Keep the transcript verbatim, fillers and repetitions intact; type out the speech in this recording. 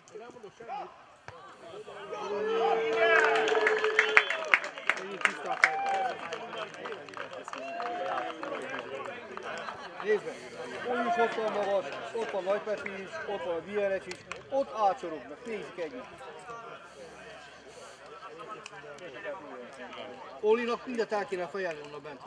Nem mondok semmit. Nézd meg! Úgy is ott van magas, ott van Nagy Peti is, ott van a Bierecs is, ott átsorognak, nézzük együtt. Olinak mindent el kéne fejelni onnan bent.